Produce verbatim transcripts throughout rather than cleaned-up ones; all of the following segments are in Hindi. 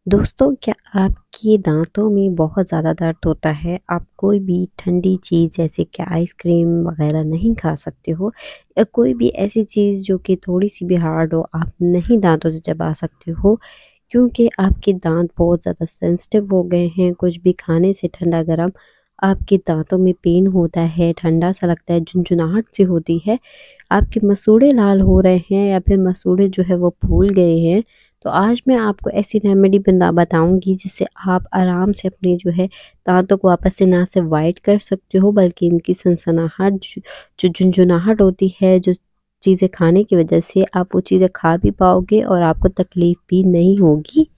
दोस्तों, क्या आपके दाँतों में बहुत ज़्यादा दर्द होता है? आप कोई भी ठंडी चीज़ जैसे कि आइसक्रीम वग़ैरह नहीं खा सकते हो या कोई भी ऐसी चीज़ जो कि थोड़ी-सी भी हार्ड हो, आप नहीं दाँतों से चबा सकते हो क्योंकि आपके दाँत बहुत ज़्यादा सेंसिटिव हो गए हैं। कुछ भी खाने से ठंडा-गरम आपके दाँतों में पेन होता है, ठंडा-सा लगता है, झुनझुनाहट सी होती है, आपके मसूड़े लाल हो रहे हैं या फिर मसूड़े जो है वो फूल गए हैं। तो आज मैं आपको ऐसी रेमेडी बना बताऊँगी जिससे आप आराम से अपने जो है दाँतों को वापस से ना सिर्फ व्हाइट कर सकते हो बल्कि इनकी सनसनाहट जो जो झुनझुनाहट होती है, जो चीज़ें खाने की वजह से आप वो चीज़ें खा भी पाओगे और आपको तकलीफ़ भी नहीं होगी।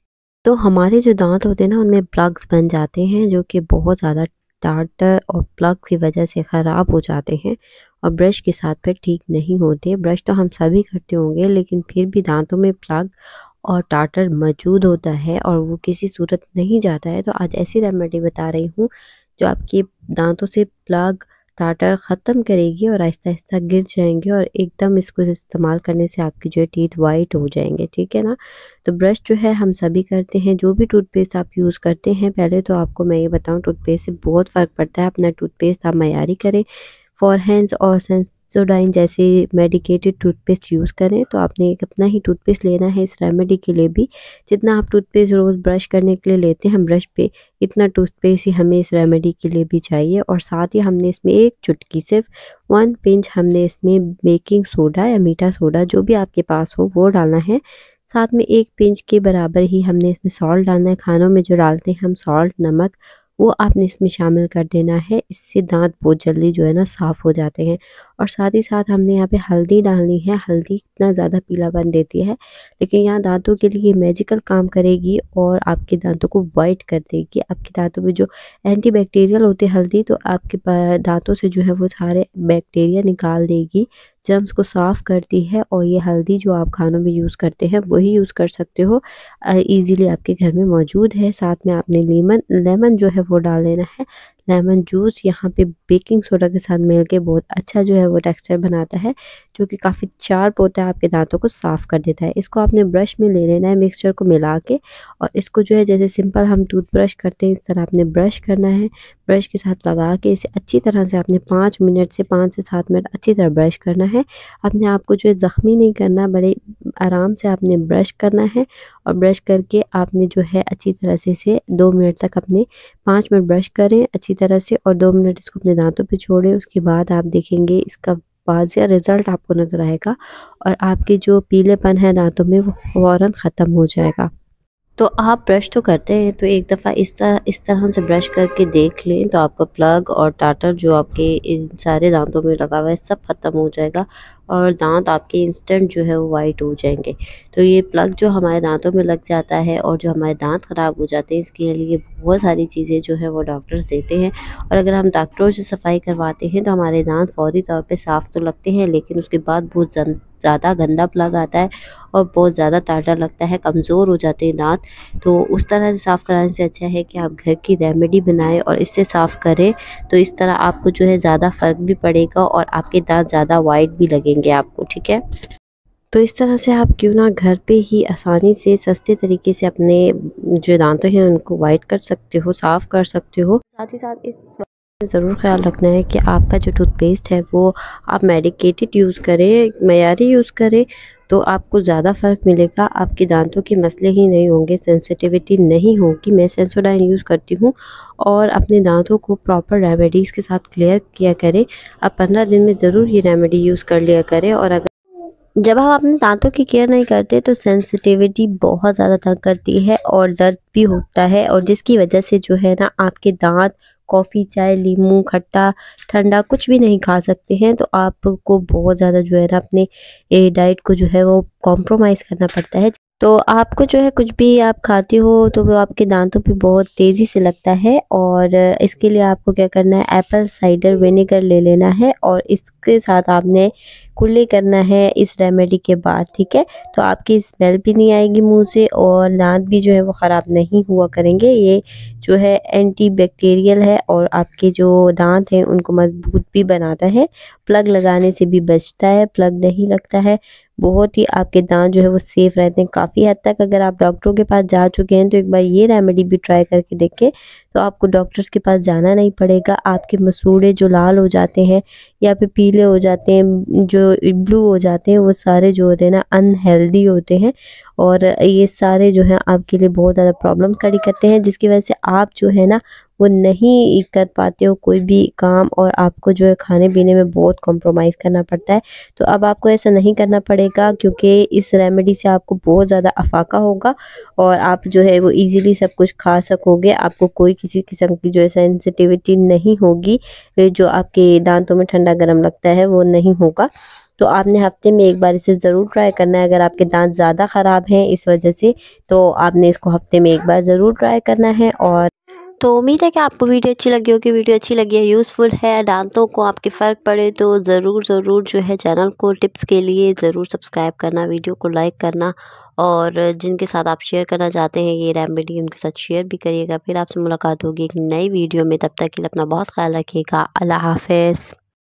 तो हमारे जो दाँत होते हैं ना उनमें प्लग्स बन जाते हैं जो कि बहुत ज़्यादा टार्टर और प्लग की वजह से ख़राब हो जाते हैं और ब्रश के साथ फिर ठीक नहीं होते। ब्रश तो हम सभी करते होंगे लेकिन फिर भी दाँतों में प्लग और टार्टर मौजूद होता है और वो किसी सूरत नहीं जाता है। तो आज ऐसी रेमेडी बता रही हूँ जो आपके दाँतों से प्लग टार्टर ख़त्म करेगी और आहिस्ता-आहिस्ता गिर जाएँगे और एकदम इसको इस्तेमाल करने से आपके जो है टीथ व्हाइट हो जाएँगे, ठीक है ना? तो ब्रश जो है हम सभी करते हैं, जो भी टूथपेस्ट आप यूज़ करते हैं, पहले तो आपको मैं ये बताऊँ टूथपेस्ट से बहुत फ़र्क पड़ता है। अपना टूथपेस्ट आप मयारी करें, फॉर हैंड्स और सेंसोडाइन जैसे मेडिकेटेड टूथपेस्ट यूज़ करें। तो आपने एक अपना ही टूथपेस्ट लेना है इस रेमेडी के लिए भी। जितना आप टूथपेस्ट रोज़ ब्रश करने के लिए लेते हैं ब्रश पे, इतना टूथपेस्ट ही हमें इस रेमेडी के लिए भी चाहिए और साथ ही हमने इसमें एक चुटकी सिर्फ वन पिंच हमने इसमें बेकिंग सोडा या मीठा सोडा जो भी आपके पास हो वो डालना है। साथ में एक पिंच के बराबर ही हमने इसमें सॉल्ट डालना है। खानों में जो डालते हैं हम सॉल्ट, नमक, वो आपने इसमें शामिल कर देना है। इससे दाँत बहुत जल्दी जो है ना साफ़ हो जाते हैं और साथ ही साथ हमने यहाँ पे हल्दी डालनी है। हल्दी इतना ज़्यादा पीलापन देती है लेकिन यहाँ दाँतों के लिए मैजिकल काम करेगी और आपके दाँतों को व्हाइट कर देगी। आपके दाँतों में जो एंटीबैक्टीरियल होते हैं हल्दी तो आपके प दाँतों से जो है वो सारे बैक्टीरिया निकाल देगी, जर्म्स को साफ़ करती है और ये हल्दी जो आप खानों में यूज़ करते हैं वही यूज़ कर सकते हो। अ, ईज़िली आपके घर में मौजूद है। साथ में आपने लीमन लेमन जो है वो डाल देना है। लेमन जूस यहाँ पे बेकिंग सोडा के साथ मिल के बहुत अच्छा जो है वो टेक्सचर बनाता है, जो कि काफ़ी शार्प होता है, आपके दाँतों को साफ़ कर देता है। इसको आपने ब्रश में ले लेना है मिक्सचर को मिला के और इसको जो है जैसे सिंपल हम टूथब्रश करते हैं इस तरह आपने ब्रश करना है। ब्रश के साथ लगा के इसे अच्छी तरह से आपने पाँच मिनट से पाँच से सात मिनट अच्छी तरह ब्रश करना है। अपने आप को जो है ज़ख्मी नहीं करना, बड़े आराम से आपने ब्रश करना है और ब्रश करके आपने जो है अच्छी तरह से इसे दो मिनट तक अपने पाँच मिनट ब्रश करें अच्छी तरह से और दो मिनट इसको अपने दाँतों पे छोड़ें। उसके बाद आप देखेंगे इसका वाज़िया रिज़ल्ट आपको नज़र आएगा और आपके जो पीलेपन है दाँतों में वो फ़ौरन ख़त्म हो जाएगा। तो आप ब्रश तो करते हैं तो एक दफ़ा इस तरह इस तरह से ब्रश करके देख लें तो आपका प्लग और टार्टर जो आपके इन सारे दांतों में लगा हुआ है सब ख़त्म हो जाएगा और दांत आपके इंस्टेंट जो है वो वाइट हो जाएंगे। तो ये प्लग जो हमारे दांतों में लग जाता है और जो हमारे दांत ख़राब हो जाते हैं इसके लिए बहुत सारी चीज़ें जो है वो डॉक्टर्स देते हैं और अगर हम डॉक्टरों से सफाई करवाते हैं तो हमारे दांत फौरी तौर पे साफ़ तो लगते हैं लेकिन उसके बाद बहुत ज़्यादा गंदा प्लग आता है और बहुत ज़्यादा टाटा लगता है, कमज़ोर हो जाते हैं दांत। तो उस तरह से साफ़ कराने से अच्छा है कि आप घर की रेमेडी बनाएं और इससे साफ़ करें। तो इस तरह आपको जो है ज़्यादा फ़र्क भी पड़ेगा और आपके दांत ज़्यादा वाइट भी लगेंगे आपको, ठीक है। तो इस तरह से आप क्यों ना घर पे ही आसानी से सस्ते तरीके से अपने जो दांतों हैं उनको वाइट कर सकते हो, साफ़ कर सकते हो। साथ ही साथ इस ज़रूर ख़्याल रखना है कि आपका जो टूथपेस्ट है वो आप मेडिकेटेड यूज़ करें, मयारी यूज़ करें तो आपको ज़्यादा फ़र्क मिलेगा। आपके दांतों के मसले ही नहीं होंगे, सेंसिटिविटी नहीं होगी। मैं सेंसोडाइन यूज़ करती हूँ और अपने दांतों को प्रॉपर रेमेडीज़ के साथ क्लियर किया करें। आप पंद्रह दिन में ज़रूर ये रेमेडी यूज़ कर लिया करें और अगर जब आप अपने दांतों की केयर नहीं करते तो सेंसिटिविटी बहुत ज़्यादा तंग करती है और दर्द भी होता है और जिसकी वजह से जो है ना आपके दांत कॉफ़ी, चाय, नींबू, खट्टा, ठंडा कुछ भी नहीं खा सकते हैं। तो आपको बहुत ज़्यादा जो है ना अपने ए डाइट को जो है वो कॉम्प्रोमाइज़ करना पड़ता है। तो आपको जो है कुछ भी आप खाते हो तो वो आपके दांतों पे बहुत तेज़ी से लगता है और इसके लिए आपको क्या करना है एप्पल साइडर विनेगर ले लेना है और इसके साथ आपने कुल्ले करना है इस रेमेडी के बाद, ठीक है। तो आपकी स्मेल भी नहीं आएगी मुंह से और दांत भी जो है वो ख़राब नहीं हुआ करेंगे। ये जो है एंटी बैक्टीरियल है और आपके जो दांत हैं उनको मजबूत भी बनाता है। प्लग लगाने से भी बचता है, प्लग नहीं लगता है। बहुत ही आपके दांत जो है वो सेफ रहते हैं काफ़ी हद तक। अगर आप डॉक्टरों के पास जा चुके हैं तो एक बार ये रेमेडी भी ट्राई करके देखें, तो आपको डॉक्टर्स के पास जाना नहीं पड़ेगा। आपके मसूड़े जो लाल हो जाते हैं या फिर पीले हो जाते हैं, जो ब्लू हो जाते हैं, वो सारे जो होते हैं ना अनहेल्दी होते हैं और ये सारे जो हैं आपके लिए बहुत ज़्यादा प्रॉब्लम खड़ी करते हैं, जिसकी वजह से आप जो है ना वो नहीं कर पाते हो कोई भी काम और आपको जो है खाने-पीने में बहुत कॉम्प्रोमाइज़ करना पड़ता है। तो अब आपको ऐसा नहीं करना पड़ेगा क्योंकि इस रेमेडी से आपको बहुत ज़्यादा अफ़ाका होगा और आप जो है वो ईज़िली सब कुछ खा सकोगे। आपको कोई किसी किस्म की जो है सेंसिटिविटी नहीं होगी, जो आपके दाँतों में ठंडा-गरम लगता है वो नहीं होगा। तो आपने हफ़्ते में एक बार इसे ज़रूर ट्राई करना है। अगर आपके दाँत ज़्यादा ख़राब हैं इस वजह से, तो आपने इसको हफ़्ते में एक बार ज़रूर ट्राई करना है। और तो उम्मीद है कि आपको वीडियो अच्छी लगी होगी। वीडियो अच्छी लगी है, यूज़फुल है, दांतों को आपके फ़र्क पड़े तो ज़रूर ज़रूर जो है चैनल को टिप्स के लिए ज़रूर सब्सक्राइब करना, वीडियो को लाइक करना और जिनके साथ आप शेयर करना चाहते हैं ये रेमेडी उनके साथ शेयर भी करिएगा। फिर आपसे मुलाकात होगी एक नई वीडियो में, तब तक के लिए अपना बहुत ख्याल रखिएगा। अल्लाह हाफ़िज़।